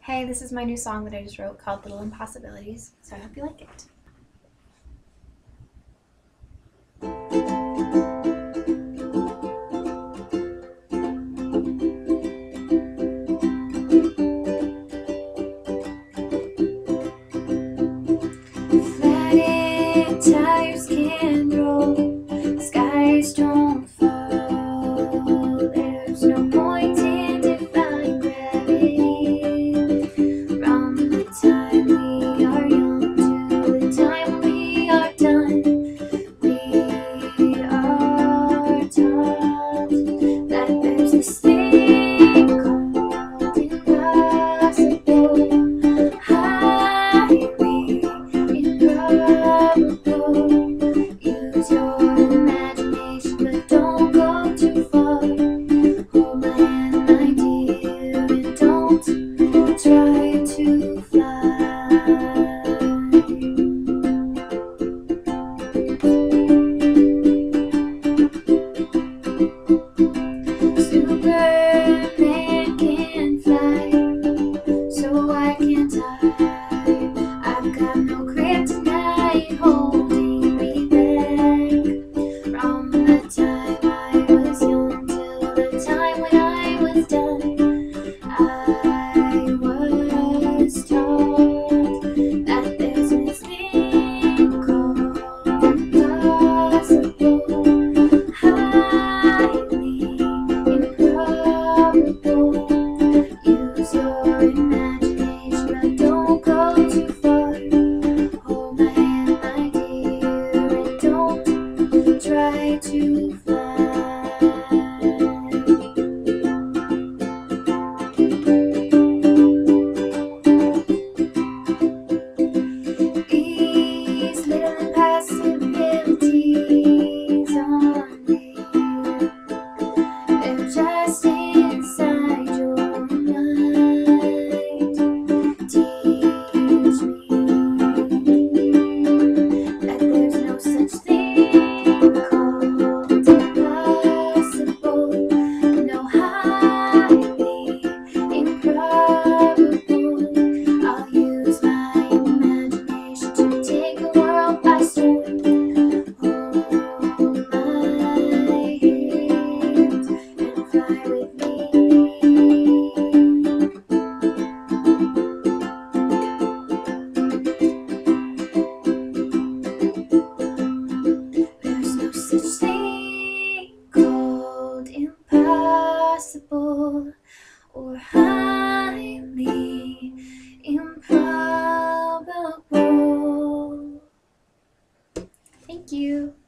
Hey, this is my new song that I just wrote called Little Impossibilities, so I hope you like it. Flatted tires can roll, skies don't fall. There's no point in defying gravity. From the time we are young to the time we are done, we are taught that there's this thing called impossible, highly improbable. Use your imagination, but don't go too far. Hold my hand, my dear, and don't try to fly. Superman can fly, so why can't I? I've got no kryptonite holding me back. From the time I was young till the time when I was done, I was taught that there's this thing called impossible, highly improbable. Use your imagination, but don't go too far. Hold my hand, my dear, and don't try to fly. These little impossibilities on me, they're just inside your mind. Teach me that there's no such thing called impossible, no highly improbable. I'll use my imagination to take the world by storm. Hold my hand and fly with me. There's no such thing called impossible or highly improbable. Thank you.